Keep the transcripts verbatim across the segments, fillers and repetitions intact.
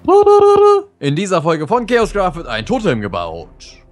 In dieser Folge von Chaoscraft wird ein Totem gebaut.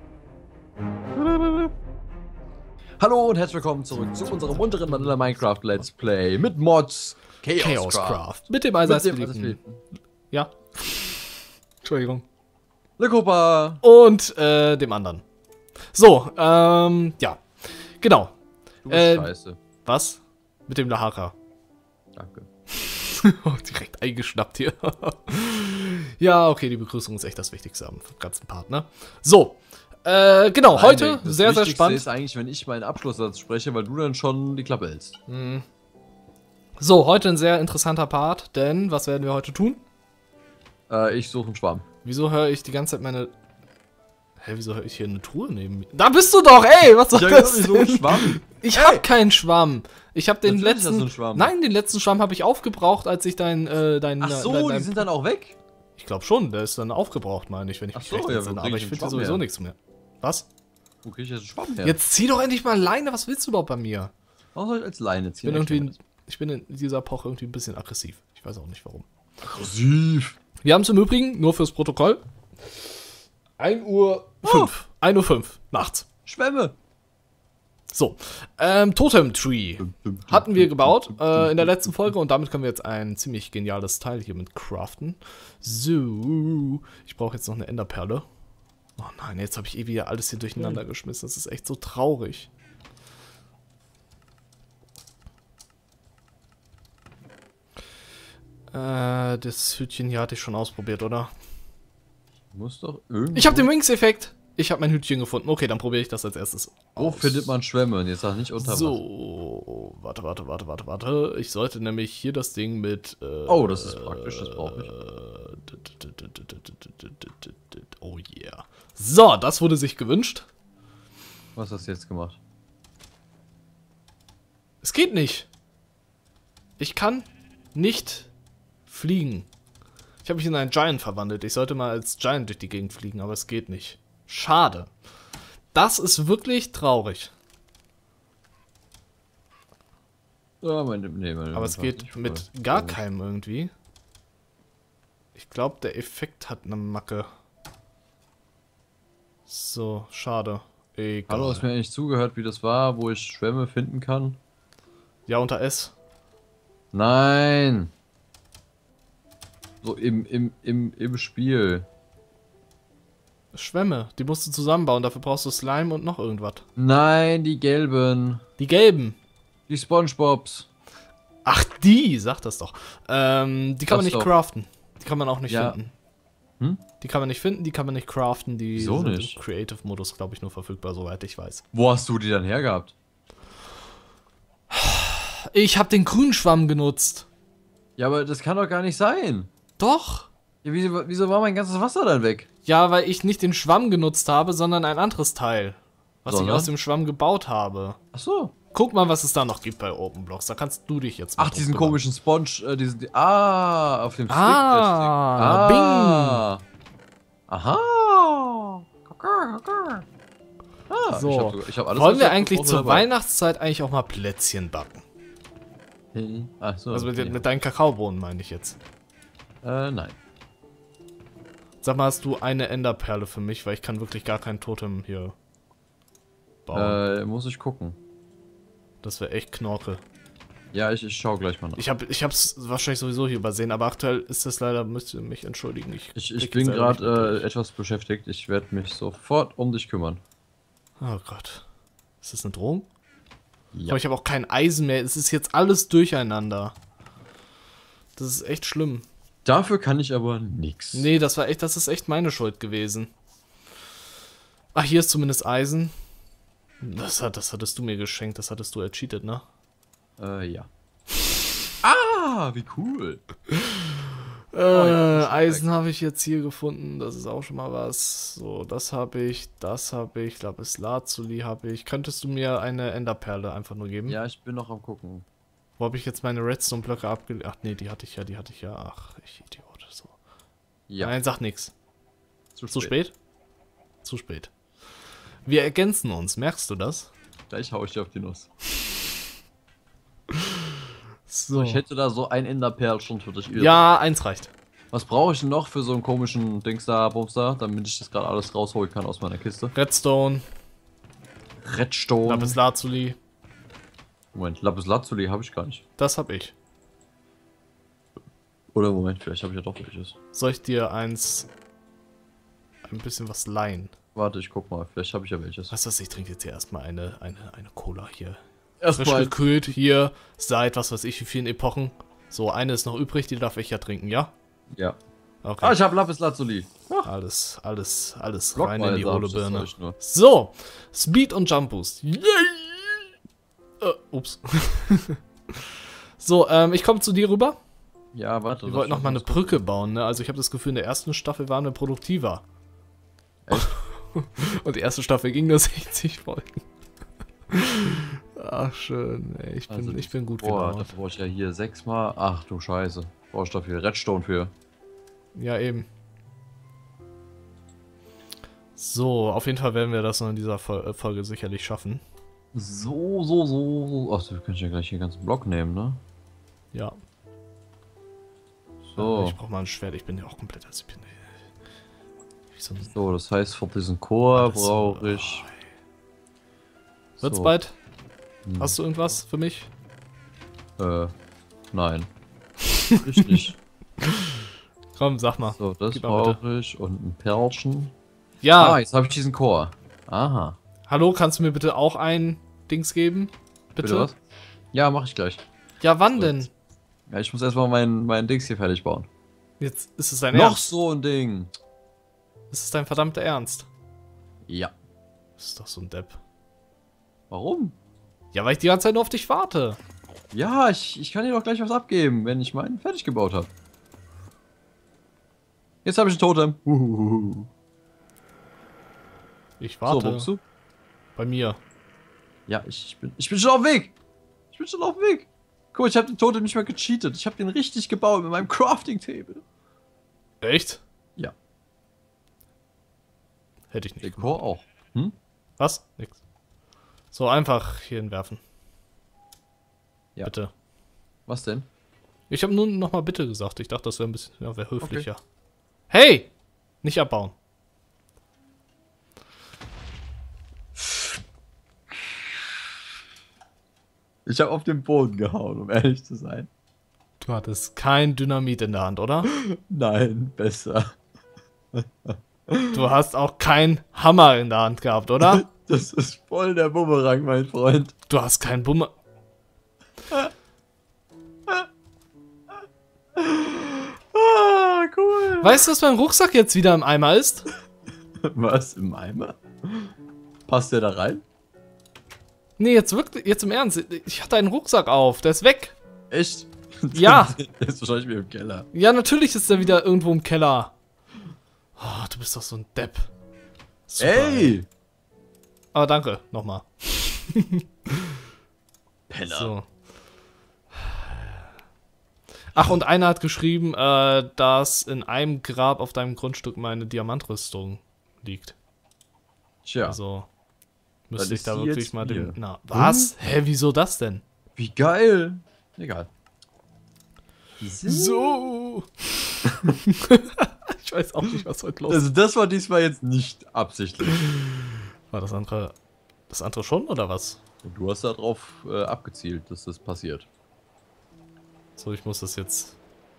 Hallo und herzlich willkommen zurück zu unserem munteren Vanilla Minecraft Let's Play mit Mods Chaoscraft. Chaoscraft. Mit dem allseits. Ja. Entschuldigung. Le Cooper. Und äh, dem anderen. So, ähm, ja. Genau. Du bist äh, scheiße. Was? Mit dem Lahara. Danke. Oh, direkt eingeschnappt hier. Ja, okay, die Begrüßung ist echt das Wichtigste am ganzen Part, ne? So, äh, genau, Nein, heute das sehr, sehr Wichtigste spannend. ist eigentlich, wenn ich meinen Abschlusssatz spreche, weil du dann schon die Klappe hältst. Mhm. So, heute ein sehr interessanter Part, denn was werden wir heute tun? Äh, ich suche einen Schwamm. Wieso höre ich die ganze Zeit meine... Hä, wieso höre ich hier eine Truhe neben mir? Da bist du doch, ey, was soll Ich das so einen denn? Schwamm. Ich Hey. hab keinen Schwamm. Ich hab den Natürlich hast du letzten... einen Schwamm. Nein, den letzten Schwamm habe ich aufgebraucht, als ich dein... Äh, dein Ach so, dein, dein, die sind dann auch weg? Ich glaube schon, der ist dann aufgebraucht, meine ich, wenn ich Ach mich so, recht ja, entsinne. wo krieg Aber ich ich den finde Schwamm sowieso her? nichts mehr. Was? Wo krieg ich jetzt einen Schwamm her? Jetzt zieh doch endlich mal Leine. Was willst du überhaupt bei mir? Warum soll ich als Leine Ich ziehen? bin, irgendwie, ich bin in dieser Epoche irgendwie ein bisschen aggressiv. Ich weiß auch nicht warum. Aggressiv. Wir haben es im Übrigen, nur fürs Protokoll, ein Uhr fünf. ein Uhr fünf nachts. Schwämme. So, ähm, Totem Tree hatten wir gebaut äh, in der letzten Folge und damit können wir jetzt ein ziemlich geniales Teil hier mit craften. So, ich brauche jetzt noch eine Enderperle. Oh nein, jetzt habe ich eh wieder alles hier durcheinander geschmissen. Das ist echt so traurig. Äh, das Hütchen hier hatte ich schon ausprobiert, oder? Muss doch irgendwie. Ich habe den Wings-Effekt. Ich habe mein Hütchen gefunden. Okay, dann probiere ich das als erstes Wo aus. findet man Schwämme? Und jetzt sag nicht unter So, warte, warte, warte, warte, warte. Ich sollte nämlich hier das Ding mit... Äh, Oh, das ist praktisch, das brauche ich. Oh yeah. So, das wurde sich gewünscht. Was hast du jetzt gemacht? Es geht nicht. Ich kann nicht fliegen. Ich habe mich in einen Giant verwandelt. Ich sollte mal als Giant durch die Gegend fliegen, aber es geht nicht. Schade. Das ist wirklich traurig. Ja, mein, nee, mein, Aber es geht mit gar keinem irgendwie. Ich glaube, der Effekt hat eine Macke. So, schade. Egal. Hallo, hast mir eigentlich zugehört, wie das war, wo ich Schwämme finden kann? Ja, unter S. Nein! So im, im, im, im Spiel. Schwämme, die musst du zusammenbauen. Dafür brauchst du Slime und noch irgendwas. Nein, die gelben. Die gelben. Die Spongebobs. Ach, die, sag das doch. Ähm, die kann Das man nicht doch. craften. Die kann man auch nicht Ja. finden. Hm? Die kann man nicht finden, die kann man nicht craften. Die Wieso sind nicht? im Creative-Modus, glaube ich, nur verfügbar, soweit ich weiß. Wo hast du die dann hergehabt? Ich habe den grünen Schwamm genutzt. Ja, aber das kann doch gar nicht sein. Doch. Ja, wieso, wieso war mein ganzes Wasser dann weg? Ja, weil ich nicht den Schwamm genutzt habe, sondern ein anderes Teil. Was Sondern? ich aus dem Schwamm gebaut habe. Ach so. Guck mal, was es da noch gibt bei OpenBlocks. Da kannst du dich jetzt mal Ach, drum diesen kümmern. komischen Sponge, äh, diesen, ah, auf dem Stick. Ah, der Stick. Ah. Aha. Ah, So. ich hab, sogar- ich hab alles, Wollen was wir ich eigentlich gebraucht zur habe, Weihnachtszeit eigentlich auch mal Plätzchen backen? dabei. Ach so. Also mit, okay. mit deinen Kakaobohnen meine ich jetzt. Äh, nein. Sag mal, hast du eine Enderperle für mich, weil ich kann wirklich gar kein Totem hier bauen. Äh, muss ich gucken. Das wäre echt Knorke. Ja, ich, ich schau gleich mal nach. Ich habe ich hab's wahrscheinlich sowieso hier übersehen, aber aktuell ist das leider, müsst ihr mich entschuldigen. Ich, Ich, ich krieg bin selber nicht gerade durch. äh, etwas beschäftigt. Ich werde mich sofort um dich kümmern. Oh Gott. Ist das eine Drohung? Ja. Aber ich habe auch kein Eisen mehr. Es ist jetzt alles durcheinander. Das ist echt schlimm. Dafür kann ich aber nix. Nee, das war echt, das ist echt meine Schuld gewesen. Ach, hier ist zumindest Eisen. Das, hat, das hattest du mir geschenkt, das hattest du ercheatet, ne? Äh, ja. Ah, wie cool. Äh, ja, Eisen habe ich jetzt hier gefunden, das ist auch schon mal was. So, das habe ich, das habe ich, Lapislazuli habe ich. Könntest du mir eine Enderperle einfach nur geben? Ja, ich bin noch am gucken. Wo habe ich jetzt meine Redstone-Blöcke abgelegt? Ach nee, die hatte ich ja, die hatte ich ja. Ach, ich Idiot. So. Ja. Nein, sag nix. Zu Zu spät? Zu spät. Wir ergänzen uns, merkst du das? Gleich hau ich dir auf die Nuss. So. Ich hätte da so ein Enderperl schon für dich. Ja, eins reicht. Was brauche ich denn noch für so einen komischen Dings da, Bums da, damit ich das gerade alles rausholen kann aus meiner Kiste? Redstone. Redstone. Lapislazuli. Moment, Lapislazuli habe ich gar nicht. Das hab ich. Oder Moment, vielleicht habe ich ja doch welches. Soll ich dir eins... ein bisschen was leihen? Warte, ich guck mal, vielleicht habe ich ja welches. Was ist das? Ich trinke jetzt hier erstmal eine, eine, eine Cola hier. Erstmal Frisch gekühlt hier seit was weiß ich wie vielen Epochen. So, eine ist noch übrig, die darf ich ja trinken, ja? Ja. Okay. Ah, ich habe Lapislazuli. Ach, Alles, alles, alles Blockweise rein in die hab hohle ich das Birne. euch nur. So, Speed und Jump Boost. Yay! Äh, ups. So, ähm, ich komme zu dir rüber. Ja, warte. Wir wollten noch mal eine Brücke bauen, ne? Also ich habe das Gefühl, in der ersten Staffel waren wir produktiver. Echt? Und die erste Staffel ging nur sechzig Folgen. Ach, schön, ey. Ich bin, Also, ich bin gut Boah, da gelaunt. brauche ich ja hier sechsmal. Ach du Scheiße. Brauche ich dafür Redstone für. Ja, eben. So, auf jeden Fall werden wir das noch in dieser Fol- Folge sicherlich schaffen. So, so, so, so. Ach, du kannst ja gleich den ganzen Block nehmen, ne? Ja. So. Ich brauche mal ein Schwert, ich bin ja auch komplett als ich bin. Wie so ein So, das heißt, für diesen Chor Alles so. brauche ich. Wird's So. bald? Hm. Hast du irgendwas für mich? Äh, nein. Ich nicht. Komm, sag mal. So, das Gib mal bitte. brauche ich und ein Perlchen. Ja, Ah, jetzt habe ich diesen Chor. Aha. hallo, kannst du mir bitte auch ein Dings geben? Bitte? Bitte was? Ja, mache ich gleich. Ja, wann So, denn? jetzt- Ja, ich muss erstmal mein, mein Dings hier fertig bauen. Jetzt ist es dein Noch Ernst. so ein Ding. Ist es dein verdammter Ernst? Ja. Das ist doch so ein Depp. Warum? Ja, weil ich die ganze Zeit nur auf dich warte. Ja, ich, ich kann dir doch gleich was abgeben, wenn ich meinen fertig gebaut habe. Jetzt habe ich ein Totem. Uhuhu. Ich So, warte. wo bist du? Bei mir. Ja, ich, ich, bin, ich bin schon auf dem Weg. Ich bin schon auf dem Weg. Guck mal, ich habe den Totem nicht mehr gecheatet. Ich habe den richtig gebaut mit meinem Crafting-Table. Echt? Ja. Hätte ich nicht. Der Chor auch. Hm? Was? Nix. So, einfach hier hinwerfen. Ja. Bitte. Was denn? Ich habe nur noch mal bitte gesagt. Ich dachte, das wäre ein bisschen, ja, wäre höflicher. Hey! Nicht abbauen. Ich habe auf den Boden gehauen, um ehrlich zu sein. Du hattest kein Dynamit in der Hand, oder? Nein, besser. Du hast auch keinen Hammer in der Hand gehabt, oder? Das ist voll der Bumerang, mein Freund. Du hast keinen Bummer. Ah, cool. Weißt du, dass mein Rucksack jetzt wieder im Eimer ist? Was, im Eimer? Passt der da rein? Nee, jetzt wirklich, jetzt im Ernst. Ich hatte einen Rucksack auf, der ist weg. Echt? Ja. Der ist wahrscheinlich wieder im Keller. Ja, natürlich ist der wieder irgendwo im Keller. Oh, du bist doch so ein Depp. Super, Ey! Aber danke, nochmal. Penner. So. Ach, und einer hat geschrieben, äh, dass in einem Grab auf deinem Grundstück meine Diamantrüstung liegt. Tja, Also müsste Dann ich ist da die wirklich jetzt mal hier. den. Na, was? Hä, wieso das denn? wie geil. Egal. So. Ich weiß auch nicht, was heute los ist. Also das war diesmal jetzt nicht absichtlich. War das andere. Das andere schon oder was? Und du hast darauf äh, abgezielt, dass das passiert. So, ich muss das jetzt.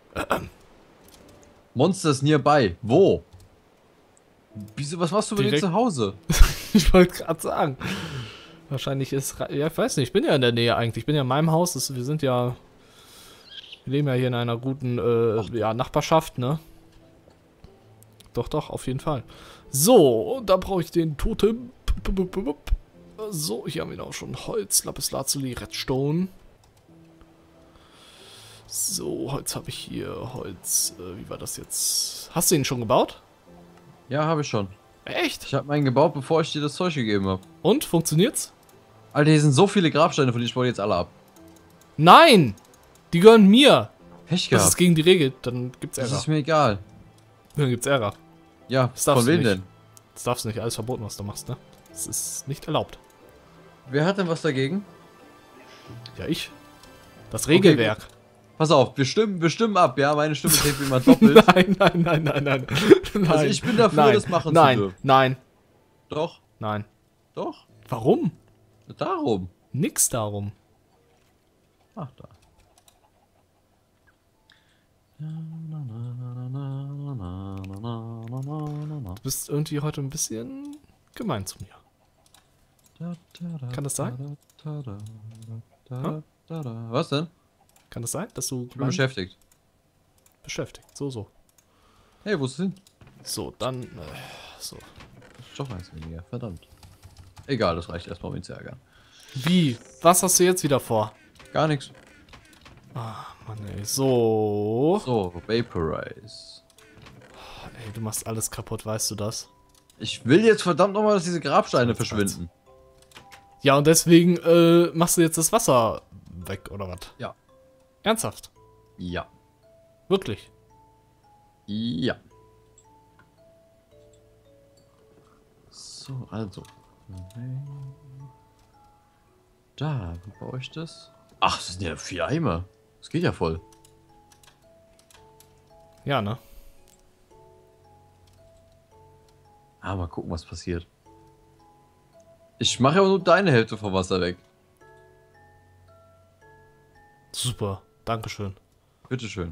Monsters nearby. Wo? Wieso, was machst du mit dir Direkt- zu Hause? Ich wollte gerade sagen. Wahrscheinlich ist. Ra- Ja, ich weiß nicht, ich bin ja in der Nähe eigentlich. Ich bin ja in meinem Haus. Das, wir sind ja. Wir leben ja hier in einer guten äh, ja, Nachbarschaft, ne? Doch, doch, auf jeden Fall. So, da brauche ich den Totem. So, hier haben wir auch schon Holz, Lapislazuli, Redstone. So, Holz habe ich hier. Holz, äh, wie war das jetzt? Hast du ihn schon gebaut? Ja, habe ich schon. Echt? Ich habe meinen gebaut, bevor ich dir das Zeug gegeben habe. Und, funktioniert's? Alter, hier sind so viele Grabsteine, von denen ich baue jetzt alle ab. Nein! Die gehören mir! Pech Das ist gehabt. gegen die Regel, dann gibt's Das Ärger. ist mir egal. Dann gibt's Ärger. Ja, Das darfst von du wem nicht. denn? Das darfst du nicht, alles verboten, was du machst, ne? Das ist nicht erlaubt. Wer hat denn was dagegen? Ja, ich. Das Regelwerk. Pass auf, wir stimmen, wir stimmen ab, ja? Meine Stimme zählt wie immer doppelt. Nein, nein, nein, nein, nein. nein. Also ich bin dafür, nein, das machen nein, zu dürfen. Nein, Doch, nein. doch. Warum? Darum. Nix darum. Ach, da. Du bist irgendwie heute ein bisschen gemein zu mir. Kann das sein? Hm? Was denn? Kann das sein, dass du Ich bin beschäftigt. beschäftigt? So, so. Hey, wo ist es hin? So, dann. Äh, so. Doch eins weniger, verdammt. Egal, das reicht erstmal, um ihn zu ärgern. Wie? Was hast du jetzt wieder vor? Gar nichts. Ah, Mann, ey. So. So, Vaporize. Ey, du machst alles kaputt, weißt du das? Ich will jetzt verdammt nochmal, dass diese Grabsteine Das verschwinden. Ja, und deswegen äh, machst du jetzt das Wasser weg, oder was? Ja. Ernsthaft? Ja. Wirklich? Ja. So, also. Da, wie baue ich das? Ach, das sind ja vier Eimer. Das geht ja voll. Ja, ne? Ah, mal gucken, was passiert. Ich mache aber nur deine Hälfte vom Wasser weg. Super. Dankeschön. Bitteschön.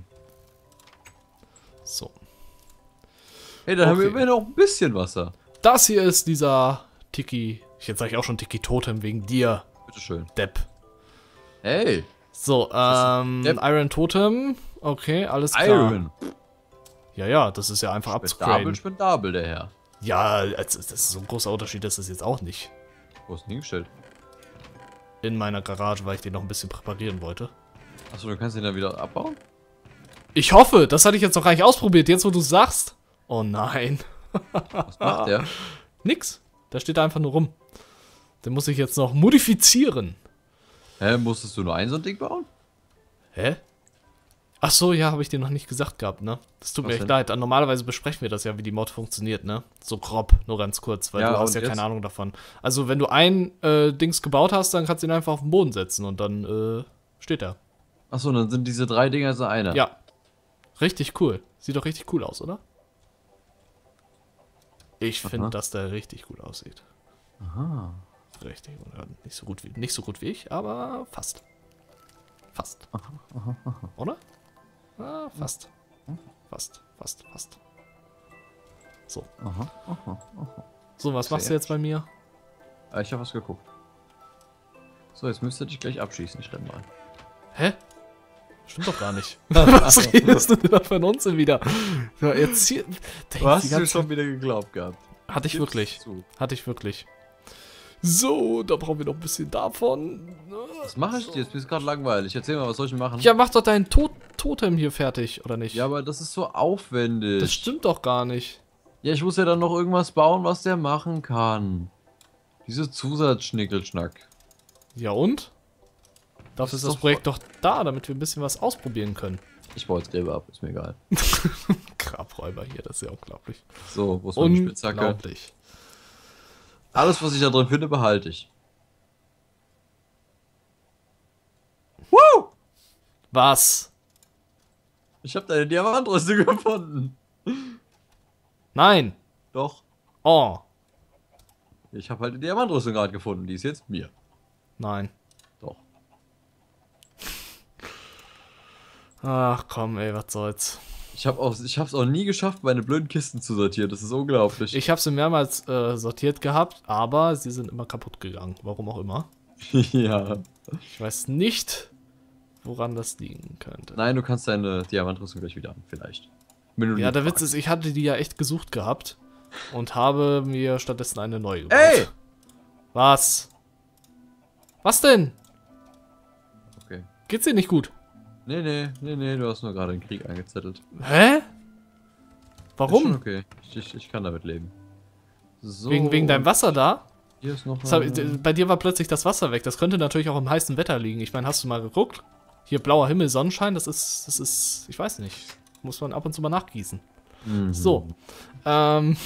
So. Hey, dann haben wir Okay. immerhin noch ein bisschen Wasser. Das hier ist dieser Tiki. Jetzt sage ich auch schon Tiki Totem wegen dir, Bitteschön. Depp. Hey, So, ähm, Depp. Iron Totem. Okay, alles klar. Iron. Ja, ja, das ist ja einfach Spendabel, abzugraden. spendabel, der Herr. Ja, das das ist so ein großer Unterschied, das ist jetzt auch nicht. Wo ist denn hingestellt? In meiner Garage, weil ich den noch ein bisschen präparieren wollte. Achso, du kannst ihn dann wieder abbauen? Ich hoffe, das hatte ich jetzt noch gar nicht ausprobiert, jetzt wo du sagst. Oh nein. Was macht der? Nix. Der steht da einfach nur rum. Den muss ich jetzt noch modifizieren. Hä, musstest du nur ein so ein Ding bauen? Hä? Ach so, ja, habe ich dir noch nicht gesagt gehabt, ne? Das tut Was mir echt denn? leid. Normalerweise besprechen wir das ja, wie die Mod funktioniert, ne? So grob, nur ganz kurz, weil Ja, du hast und ja jetzt? keine Ahnung davon. Also, wenn du ein äh, Dings gebaut hast, dann kannst du ihn einfach auf den Boden setzen und dann äh, steht er. Achso, dann sind diese drei Dinger so einer. Ja. Richtig cool. Sieht doch richtig cool aus, oder? Ich finde, Aha. dass der richtig gut aussieht. Aha. Richtig. Oder nicht so gut wie, nicht so gut wie ich, aber fast. Fast. Oder? Ah, fast. Fast, fast, fast. So. Aha, aha, aha. So, was machst du Sehr jetzt bei mir? Ah, ich habe was geguckt. So, jetzt müsst ihr dich gleich abschießen, ich renn mal. Hä? Stimmt doch gar nicht. Was redest du denn da von uns denn wieder? So, jetzt hier. Du hast mir schon wieder geglaubt gehabt. Hatte ich Gib's wirklich. zu. Hatte ich wirklich. So, da brauchen wir noch ein bisschen davon. Was mache ich jetzt? Mir ist gerade langweilig. Erzähl mal, was soll ich machen? Ja, mach doch dein Tot Totem hier fertig, oder nicht? Ja, aber das ist so aufwendig. Das stimmt doch gar nicht. Ja, ich muss ja dann noch irgendwas bauen, was der machen kann. Diese Zusatzschnickelschnack. Ja und? Dafür ist ist das doch Projekt doch da, damit wir ein bisschen was ausprobieren können. Ich baue jetzt Gräber ab, ist mir egal. Grabräuber hier, das ist ja unglaublich. So, wo ist meine Spitzhacke? Unglaublich. Alles, was ich da drin finde, behalte ich. Woo! Was? Ich habe deine Diamantrüstung gefunden. Nein. Doch. Oh. Ich habe halt die Diamantrüstung gerade gefunden. Die ist jetzt mir. Nein. Doch. Ach komm, ey, was soll's. Ich habe auch, ich habe es auch nie geschafft, meine blöden Kisten zu sortieren. Das ist unglaublich. Ich habe sie mehrmals äh, sortiert gehabt, aber sie sind immer kaputt gegangen. Warum auch immer. Ja. Ich weiß nicht, woran das liegen könnte. Nein, du kannst deine Diamantrüstung gleich wieder an, vielleicht. Wenn du Ja, lieb der Witz fragst. ist, ich hatte die ja echt gesucht gehabt und habe mir stattdessen eine neue gebaut. Ey! Was? Was denn? Okay. Geht's dir nicht gut? Nee, nee, nee, nee, du hast nur gerade den Krieg angezettelt. Hä? Ist schon Warum? okay. Ich, ich, ich kann damit leben. So. Wegen, wegen deinem Wasser da? Hier ist noch Das hab, ein- bei dir war plötzlich das Wasser weg. Das könnte natürlich auch im heißen Wetter liegen. Ich meine, hast du mal geguckt? Hier blauer Himmel, Sonnenschein, das ist, das ist, ich weiß nicht. Muss man ab und zu mal nachgießen. Mhm. So. Ähm.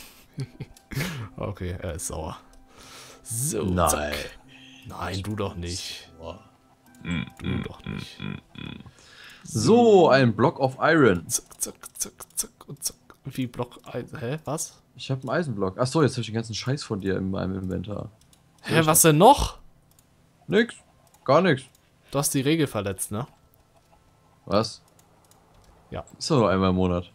Okay, er ist sauer. So. Nein. Zack. Nein, du doch nicht. Oh. Du doch nicht. So, ein Block of Iron. Zack, zack, zack, zack und zack. Wie Block Eisen? Hä, was? Ich habe einen Eisenblock. Achso, jetzt habe ich den ganzen Scheiß von dir in meinem Inventar. Hä, was denn noch? Nix. Gar nichts. Du hast die Regel verletzt, ne? Was? Ja. Ist doch nur einmal im Monat.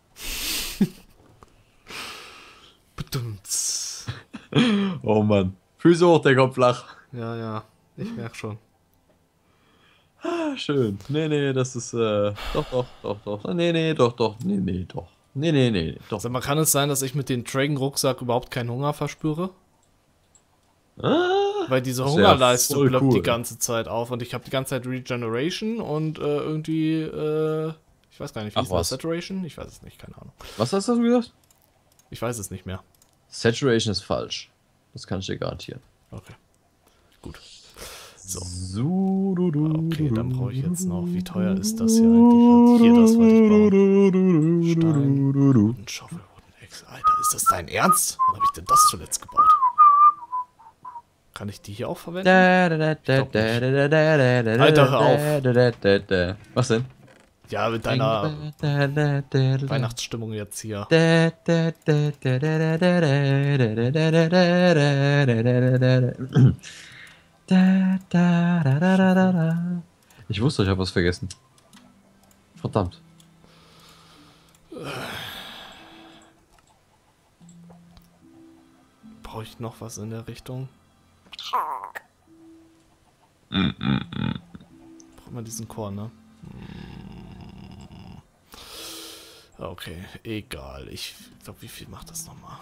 Bedumts. Oh Mann. Füße hoch, der Kopf flach. Ja, ja. Ich merk schon. Ah, schön. Nee, nee, das ist, äh, doch, doch, doch, doch. Nee, nee, doch, doch. Nee, nee, doch. Nee, nee, nee, doch. Sag mal, kann es sein, dass ich mit dem Dragon-Rucksack überhaupt keinen Hunger verspüre? Ah, Weil diese das wär Hungerleiste voll blöppt cool. die ganze Zeit auf und ich habe die ganze Zeit Regeneration und äh, irgendwie, äh, ich weiß gar nicht, wie Ach, ist das? was? Saturation? Ich weiß es nicht, keine Ahnung. Was hast du gesagt? Ich weiß es nicht mehr. Saturation ist falsch. Das kann ich dir garantieren. Okay. Gut. So. So, du, du, Okay, dann du, brauche ich jetzt noch. Wie teuer ist das du, hier eigentlich? Hier, das wollte ich bauen. du, du, Stein. du, du. Wooden Shovel, Wooden Axe. Alter, ist das dein Ernst? Wann habe ich denn das zuletzt gebaut? Kann ich die hier auch verwenden? Alter, hör auf. Was denn? Ja, mit deiner Weihnachtsstimmung jetzt hier. Ich wusste, ich habe was vergessen. Verdammt. Brauche ich noch was in der Richtung? Braucht man diesen Korn, ne? Okay, egal. Ich glaube, wie viel macht das nochmal?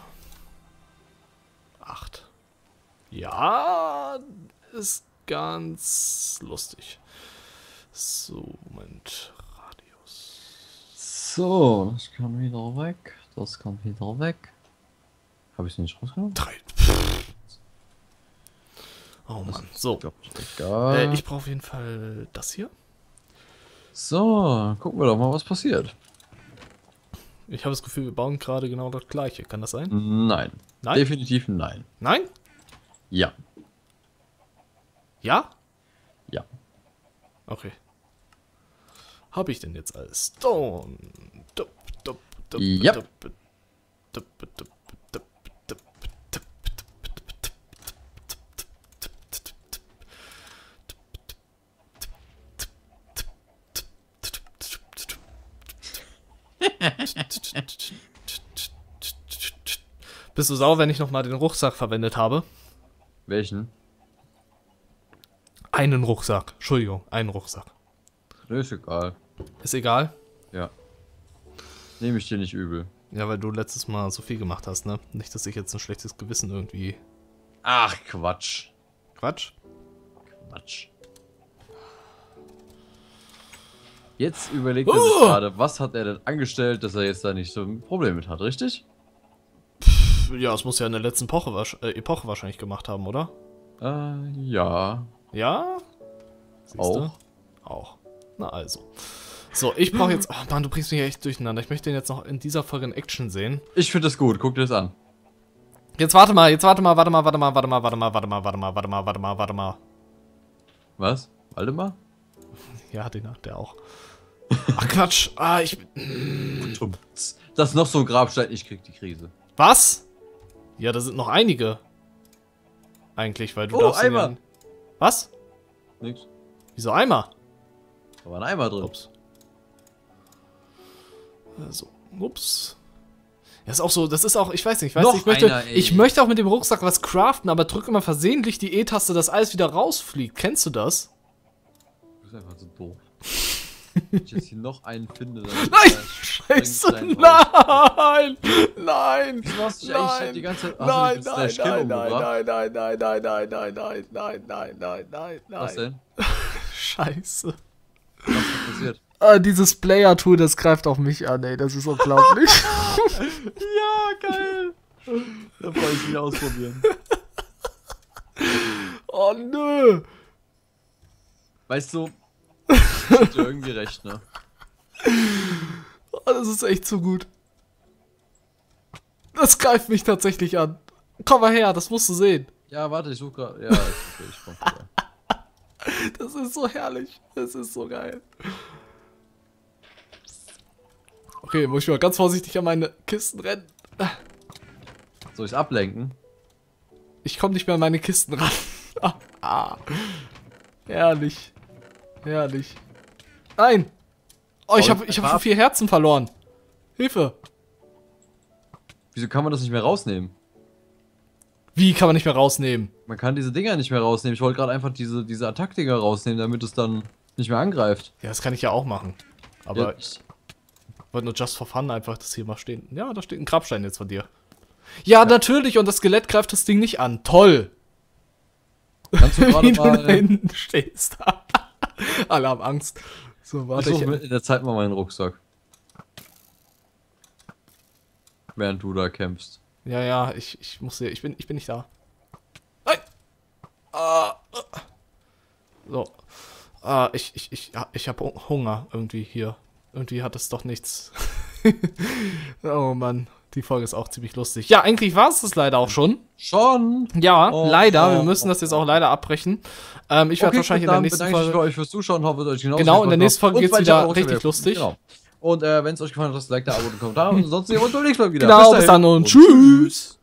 Acht. Ja, ist ganz lustig. So, Moment. Radius. So, das kann wieder weg. Das kann wieder weg. Habe ich es nicht rausgenommen? Drei. Oh Mann. So. Egal. Äh, ich brauche auf jeden Fall das hier. So, gucken wir doch mal, was passiert. Ich habe das Gefühl, wir bauen gerade genau das gleiche. Kann das sein? Nein. Nein? Definitiv nein. Nein? Ja. Ja? Ja. Okay. Habe ich denn jetzt alles? Stone. Dup, dup, dup, Yep. dup, dup, dup, dup, dup, dup, dup, dup, Bist du sauer, wenn ich nochmal den Rucksack verwendet habe? Welchen? Einen Rucksack. Entschuldigung, einen Rucksack. Nee, ist egal. Ist egal? Ja. Nehme ich dir nicht übel. Ja, weil du letztes Mal so viel gemacht hast, ne? Nicht, dass ich jetzt ein schlechtes Gewissen irgendwie... Ach, Quatsch. Quatsch? Quatsch. Jetzt überlegt er Oh! sich gerade, was hat er denn angestellt, dass er jetzt da nicht so ein Problem mit hat, richtig? Ja, es muss ja in der letzten Epoche, wahrsch- äh, Epoche wahrscheinlich gemacht haben, oder? Äh, ja. Ja? Siehste? Auch. Auch. Na also. So, ich brauche jetzt... Oh Mann, du bringst mich echt durcheinander. Ich möchte den jetzt noch in dieser Folge in Action sehen. Ich finde das gut, guck dir das an. Jetzt warte mal, jetzt warte mal, warte mal, warte mal, warte mal, warte mal, warte mal, warte mal, warte mal, warte mal, warte mal. Was? Waldemar? Ja, den hat der auch. Ach Quatsch. Ah, ich... Das ist noch so ein Grabstein, ich krieg die Krise. Was? Ja, da sind noch einige. Eigentlich, weil du Oh, darfst... Eimer. Ja... Was? Nix. Wieso Eimer? Da war ein Eimer drin. Ups. Also, ups. Das ist auch so, das ist auch, ich weiß nicht, ich weiß Noch nicht, ich möchte, einer, ey. ich möchte auch mit dem Rucksack was craften, aber drücke immer versehentlich die E-Taste, dass alles wieder rausfliegt. Kennst du das? Du bist einfach so doof. Wenn ich jetzt hier noch einen finde, dann... Nein! Scheiße! Nein! Nein! Du hast dich eigentlich Nein! die ganze Zeit... Nein, Hast du nein, dich mit Slash Kill nein, nein, umgebracht? nein, nein, nein, nein, nein, nein, nein, nein, nein, nein, nein, Was nein. denn? Scheiße. Was ist passiert? Ah, dieses Player-Tool, das greift auf mich an, ey, das ist unglaublich. Ja, geil! Da wollte ich wieder ausprobieren. Oh, nö. Weißt du, ich hab dir irgendwie recht, ne? Oh, das ist echt zu gut. Das greift mich tatsächlich an. Komm mal her, das musst du sehen. Ja, warte, ich suche gerade... Ja, ist okay, ich komm vorbei. Das ist so herrlich. Das ist so geil. Okay, muss ich mal ganz vorsichtig an meine Kisten rennen. Soll ich ablenken? Ich komme nicht mehr an meine Kisten ran. ah, ah. Herrlich. Herrlich. Nein! Oh, ich habe ich hab schon vier Herzen verloren. Hilfe! Wieso kann man das nicht mehr rausnehmen? Wie kann man nicht mehr rausnehmen? Man kann diese Dinger nicht mehr rausnehmen. Ich wollte gerade einfach diese, diese Attack-Dinger rausnehmen, damit es dann nicht mehr angreift. Ja, das kann ich ja auch machen. Aber Ja. ich wollte nur just for fun einfach das hier mal stehen. Ja, da steht ein Grabstein jetzt von dir. Ja, ja. Natürlich, und das Skelett greift das Ding nicht an. Toll! Kannst du gerade Wie du da mal... hinten stehst. Alle haben Angst. So, warte Ich ich. suche in der Zeit mal meinen Rucksack. Während du da kämpfst. Ja, ja, ich, ich muss hier, ich bin, ich bin nicht da. Nein! Ah, ah. So. Ah, ich, ich, ich, ja, ich habe Hunger irgendwie hier. Irgendwie hat das doch nichts. Oh Mann, die Folge ist auch ziemlich lustig. Ja, eigentlich war es das leider auch schon. Schon? Ja, Oh, leider. oh, Wir müssen das jetzt auch leider abbrechen. Ähm, ich werde Okay, wahrscheinlich gut, in der nächsten bedanke ich mich Folge... für euch fürs Zuschauen. Hoffe, es euch genauso Genau, in der gefallen nächsten Folge hat. geht's Und wieder weiter richtig ausgewählt. lustig. Genau. Und äh, wenn es euch gefallen hat, lasst ein Like da, Abo und einen Kommentar. Und ansonsten sehen wir uns beim nächsten Mal wieder. Genau, bis dann und tschüss.